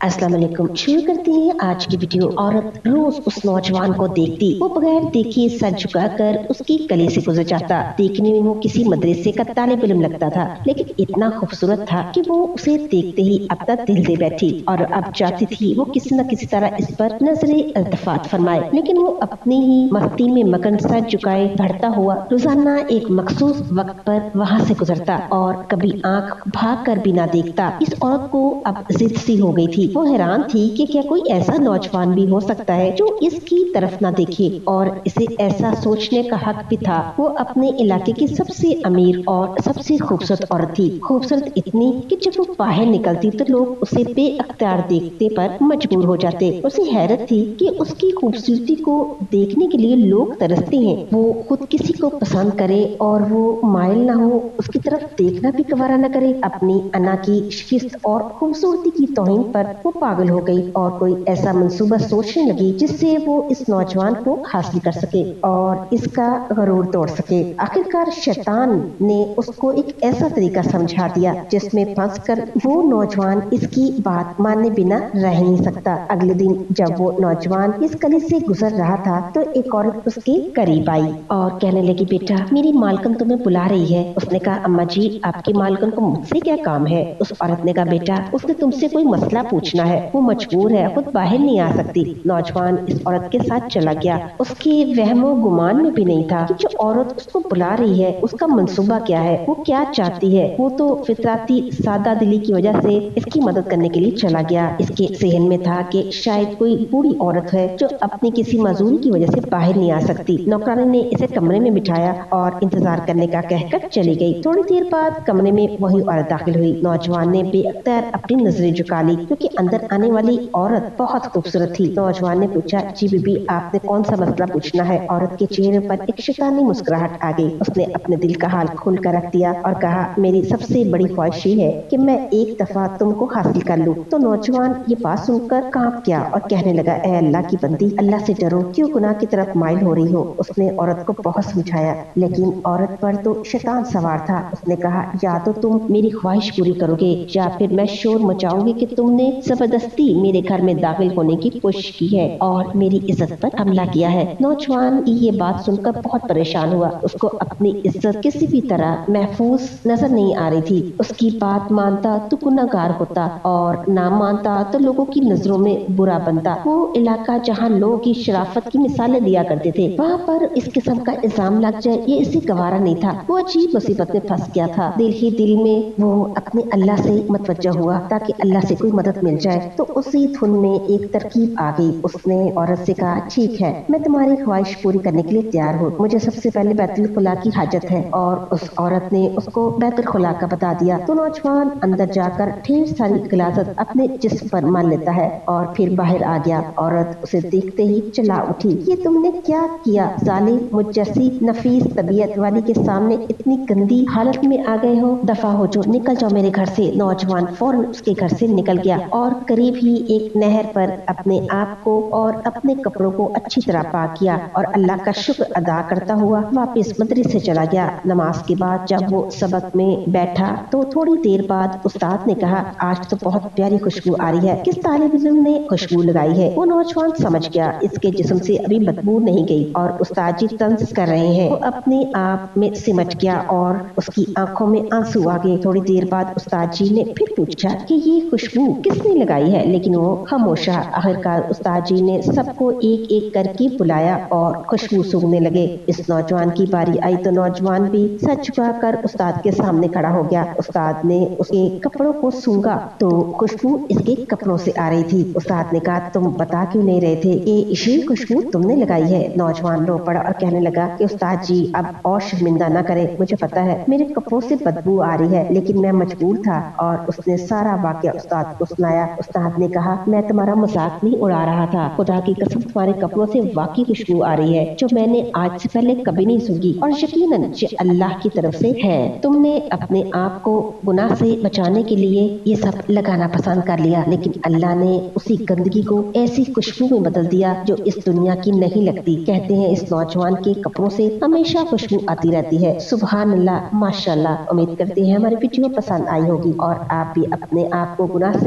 अस्सलाम वालेकुम। शुरू करते हैं आज की वीडियो। औरत रोज उस नौजवान को देखती, वो बगैर देखे सर झुकाकर उसकी गली से गुजर जाता। देखने में वो किसी मदरसे का तालिब इल्म लगता था, लेकिन इतना खूबसूरत था कि वो उसे देखते ही अपना दिल दे बैठी और अब चाहती थी वो किसी न किसी तरह इस पर नजरे इल्तिफात फरमाए। लेकिन वो अपनी ही मस्ती में मगन सर झुकाए बढ़ता हुआ रोजाना एक मखसूस वक्त पर वहाँ से गुजरता और कभी आंख भाग कर भी ना देखता। इस औरत को अब जिद सी हो गई थी। वो हैरान थी कि क्या कोई ऐसा नौजवान भी हो सकता है जो इसकी तरफ ना देखे, और इसे ऐसा सोचने का हक भी था। वो अपने इलाके की सबसे अमीर और सबसे खूबसूरत औरत थी। खूबसूरत इतनी कि जब वो बाहर निकलती तो लोग उसे बेअख्तियार देखने पर मजबूर हो जाते। उसे हैरत थी कि उसकी खूबसूरती को देखने के लिए लोग तरसते हैं। वो खुद किसी को पसंद करे और वो माइल ना हो, उसकी तरफ देखना भी गवारा न करे। अपनी अना की शिकस्त और खूबसूरती की तौहीन पर वो पागल हो गई और कोई ऐसा मंसूबा सोचने लगी जिससे वो इस नौजवान को हासिल कर सके और इसका गरूर तोड़ सके। आखिरकार शैतान ने उसको एक ऐसा तरीका समझा दिया जिसमें फंसकर वो नौजवान इसकी बात मानने बिना रह नहीं सकता। अगले दिन जब वो नौजवान इस गली से गुजर रहा था तो एक औरत उसके करीब आई और कहने लगी, बेटा मेरी मालकन तुम्हें बुला रही है। उसने कहा, अम्मा जी आपकी मालकन को मुझसे क्या काम है? उस औरत ने कहा, बेटा उसने तुमसे कोई मसला पूछना है, वो मजबूर है, खुद बाहर नहीं आ सकती। नौजवान इस औरत के साथ चला गया। उसके वहमो गुमान में भी नहीं था कि जो औरत उसको बुला रही है उसका मंसूबा क्या है, वो क्या चाहती है। वो तो फितराती सादा दिली की वजह से इसकी मदद करने के लिए चला गया। इसके जहन में था कि शायद कोई बूढ़ी औरत है जो अपनी किसी मजदूरी की वजह से बाहर नहीं आ सकती। नौकरानी ने इसे कमरे में बिठाया और इंतजार करने का कहकर चली गई। थोड़ी देर बाद कमरे में वही औरत दाखिल हुई। नौजवान ने बेअख्तियार अपनी नजरें झुका ली क्योंकि अंदर आने वाली औरत बहुत खूबसूरत थी। नौजवान ने पूछा, जी बीबी आपने कौन सा मसला पूछना है? औरत के चेहरे पर एक शैतानी मुस्कुराहट आ गई। उसने अपने दिल का हाल खोल कर रख दिया और कहा, मेरी सबसे बड़ी ख्वाहिश ये है कि मैं एक दफा तुमको हासिल कर लूं। तो नौजवान ये बात सुनकर कांप गया और कहने लगा, ऐ अल्लाह की बंदी, अल्लाह से डरो, क्यों गुनाह की तरफ माइल हो रही हो? उसने औरत को बहुत समझाया लेकिन औरत पर तो शैतान सवार था। उसने कहा, या तो तुम मेरी ख्वाहिश पूरी करोगे या फिर मैं शोर मचाऊंगी कि तुमने जबरदस्ती मेरे घर में दाखिल होने की कोशिश की है और मेरी इज्जत पर हमला किया है। नौजवान की ये बात सुनकर बहुत परेशान हुआ। उसको अपनी इज्जत किसी भी तरह महफूज नजर नहीं आ रही थी। उसकी बात मानता तो गुनाहगार होता और ना मानता तो लोगों की नजरों में बुरा बनता। वो इलाका जहाँ लोग की शराफत की मिसालें दिया करते थे, वहाँ पर इस किस्म का इल्जाम लग जाए ये इसे गवारा नहीं था। वो अजीब मुसीबत में फंस गया था। दिल ही दिल में वो अपने अल्लाह से मतवज्जा हुआ ताकि अल्लाह से कोई मदद मिल जाए। तो उसी धुन में एक तरकीब आ गई। उसने औरत से कहा, ठीक है मैं तुम्हारी ख्वाहिश पूरी करने के लिए तैयार हूँ, मुझे सबसे पहले बैतुल खुला की हाजत है। और उस औरत ने उसको बैतुल खुला का बता दिया। तो नौजवान अंदर जाकर ढेर सारी गिलाजत अपने जिस्म पर मान लेता है और फिर बाहर आ गया। औरत उसे देखते ही चिल्ला उठी, ये तुमने क्या किया जालिम? मुझ जैसी नफीस तबीयत वाली के सामने इतनी गंदी हालत में आ गए हो, दफा हो जो, निकल जाओ मेरे घर से। नौजवान फौरन उसके घर से निकल गया और करीब ही एक नहर पर अपने आप को और अपने कपड़ों को अच्छी तरह पाक किया और अल्लाह का शुक्र अदा करता हुआ वापस मदरसे चला गया। नमाज के बाद जब वो सबक में बैठा तो थोड़ी देर बाद उस्ताद ने कहा, आज तो बहुत प्यारी खुशबू आ रही है, किस तालिब इल्म ने खुशबू लगाई है? वो नौजवान समझ गया इसके जिस्म से अभी बदबू नहीं गई और उस्ताद जी तंज कर रहे हैं। वो अपने आप में सिमट गया और उसकी आंखों में आंसू आ गए। थोड़ी देर बाद उस्ताद जी ने फिर पूछा कि ये खुशबू किसने लगाई है, लेकिन वो खामोशा। आखिरकार उस्ताद जी ने सबको एक एक करके बुलाया और खुशबू सूंघने लगे। इस नौजवान की बारी आई तो नौजवान भी सर झुकाकर उस्ताद के सामने खड़ा हो गया। उस्ताद ने उसके कपड़ों को सूंघा तो खुशबू इसके कपड़ों से आ रही थी। उस्ताद ने कहा, तुम बता क्यों नहीं रहे थे कि ये खुशबू तुमने लगाई है? नौजवान रो पड़ा और कहने लगा कि उस्ताद जी अब और शर्मिंदा न करे, मुझे पता है मेरे कपड़ों से बदबू आ रही है लेकिन मैं मजबूर था। और उसने सारा वाकया उस्ताद को सुनाया। उस्ताद ने कहा, मैं तुम्हारा मजाक नहीं उड़ा रहा था, खुदा की कसम तुम्हारे कपड़ों से वाकई खुशबू आ रही है जो मैंने आज से पहले कभी नहीं सूंघी और यकीनन ये अल्लाह की तरफ से है। तुमने अपने आप को गुनाह से बचाने के लिए ये सब लगाना पसंद कर लिया, लेकिन अल्लाह ने उसी गंदगी को ऐसी खुशबू में बदल दिया जो इस दुनिया की नहीं लगती। कहते हैं इस नौजवान के कपड़ों से हमेशा खुशबू आती रहती है। सुभान अल्लाह, माशाल्लाह। उम्मीद करते हैं हमारी वीडियो पसंद आई होगी और आप भी अपने आप को गुनाह से बचाने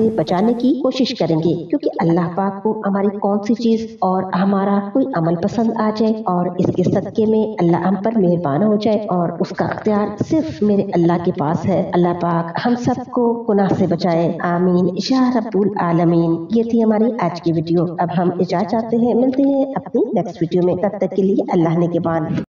जानने की कोशिश करेंगे, क्योंकि अल्लाह पाक को हमारी कौन सी चीज और हमारा कोई अमल पसंद आ जाए और इसके सदके में अल्लाह हम पर मेहरबान हो जाए और उसका अख्तियार सिर्फ मेरे अल्लाह के पास है। अल्लाह पाक हम सबको गुनाह से बचाए, आमीन या रब्बुल आलमीन। ये थी हमारी आज की वीडियो। अब हम इजाजत चाहते हैं, मिलते हैं अपनी नेक्स्ट वीडियो में। तब तक के लिए अल्लाह ने के बाद।